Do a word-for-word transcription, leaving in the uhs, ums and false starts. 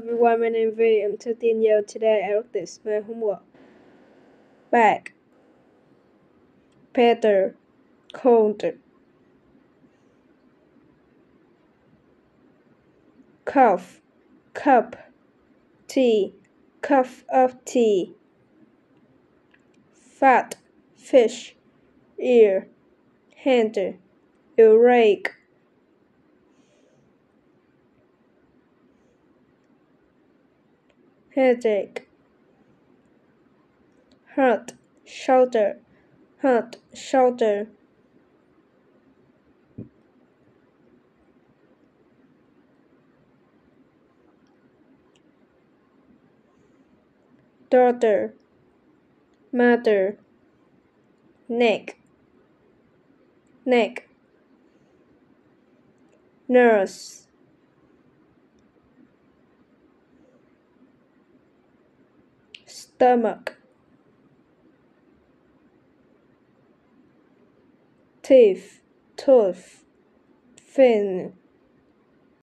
everyone, my name is Vy. I'm thirteen years old. Today I wrote this, my homework. Back, pedal, cold, cough, cup, tea, cup of tea, fat, fish, ear, hand, earache, headache, heart, shoulder, heart, shoulder, daughter, mother, neck, neck, nurse, stomach, teeth, tooth, fin,